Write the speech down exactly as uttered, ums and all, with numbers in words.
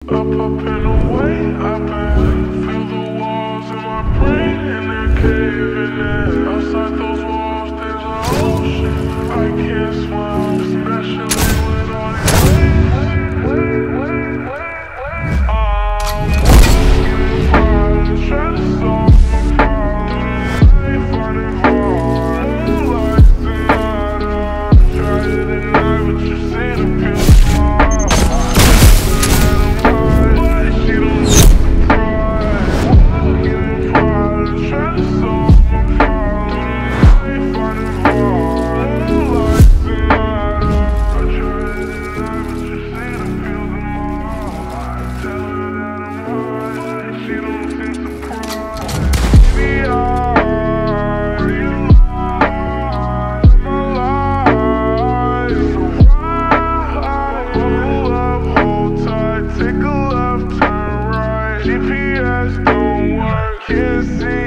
Up, up and away, I bet. Feel the walls in my brain and they're caving in. Outside those walls, there's an ocean. I can't swim, especially with all these waves. Wait, wait, wait, wait. I'm walking far, trying to solve my problems. I ain't finding hard. Moonlight's tonight, I tried it at night, but you see the pills smile. G P S don't work, can't see